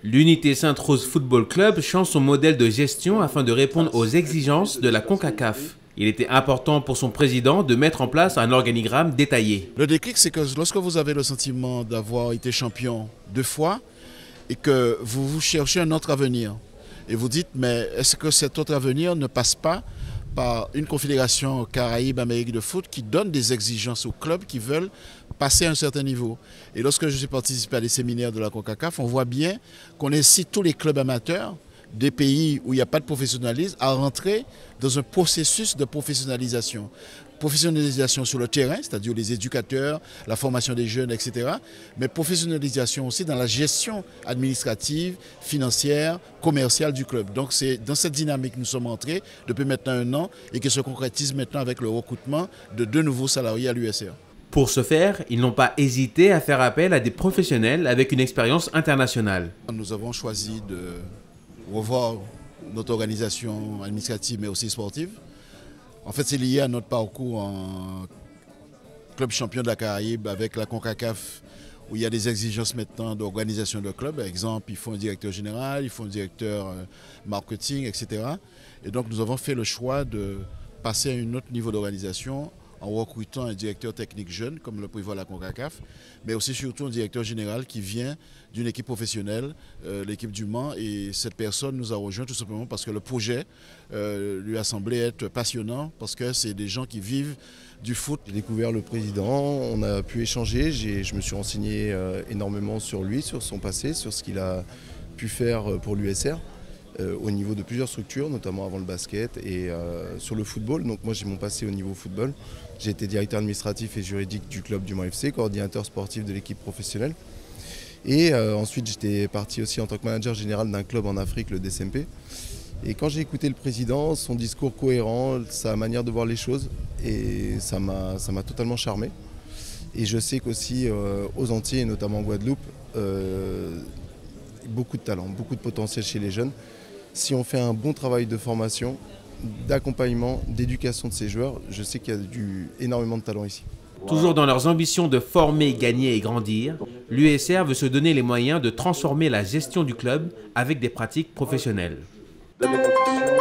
L'Unité Sainte-Rose Football Club change son modèle de gestion afin de répondre aux exigences de la CONCACAF. Il était important pour son président de mettre en place un organigramme détaillé. Le déclic, c'est que lorsque vous avez le sentiment d'avoir été champion 2 fois et que vous cherchez un autre avenir, et vous dites, mais est-ce que cet autre avenir ne passe pas par une confédération Caraïbes-Amérique de foot qui donne des exigences aux clubs qui veulent passer à un certain niveau. Et lorsque je suis participé à des séminaires de la CONCACAF, on voit bien qu'on incite tous les clubs amateurs des pays où il n'y a pas de professionnalisme à rentrer dans un processus de professionnalisation. Professionnalisation sur le terrain, c'est-à-dire les éducateurs, la formation des jeunes, etc. Mais professionnalisation aussi dans la gestion administrative, financière, commerciale du club. Donc c'est dans cette dynamique que nous sommes entrés depuis maintenant 1 an et qui se concrétise maintenant avec le recrutement de 2 nouveaux salariés à l'USR. Pour ce faire, ils n'ont pas hésité à faire appel à des professionnels avec une expérience internationale. Nous avons choisi de revoir notre organisation administrative mais aussi sportive. En fait, c'est lié à notre parcours en club champion de la Caraïbe avec la CONCACAF où il y a des exigences maintenant d'organisation de club. Par exemple, il faut un directeur général, il faut un directeur marketing, etc. Et donc, nous avons fait le choix de passer à un autre niveau d'organisation en recrutant un directeur technique jeune, comme le prévoit la CONCACAF, mais aussi surtout un directeur général qui vient d'une équipe professionnelle, l'équipe du Mans, et cette personne nous a rejoint tout simplement parce que le projet lui a semblé être passionnant, parce que c'est des gens qui vivent du foot. J'ai découvert le président, on a pu échanger, je me suis renseigné énormément sur lui, sur son passé, sur ce qu'il a pu faire pour l'USR. Au niveau de plusieurs structures, notamment avant le basket et sur le football. Donc moi j'ai mon passé au niveau football. J'ai été directeur administratif et juridique du club du Mans FC, coordinateur sportif de l'équipe professionnelle. Et ensuite j'étais parti aussi en tant que manager général d'un club en Afrique, le DSMP. Et quand j'ai écouté le président, son discours cohérent, sa manière de voir les choses, et ça m'a totalement charmé. Et je sais qu'aussi aux Antilles, et notamment en Guadeloupe, beaucoup de talent, beaucoup de potentiel chez les jeunes. Si on fait un bon travail de formation, d'accompagnement, d'éducation de ces joueurs, je sais qu'il y a énormément de talent ici. Toujours dans leurs ambitions de former, gagner et grandir, l'USR veut se donner les moyens de transformer la gestion du club avec des pratiques professionnelles.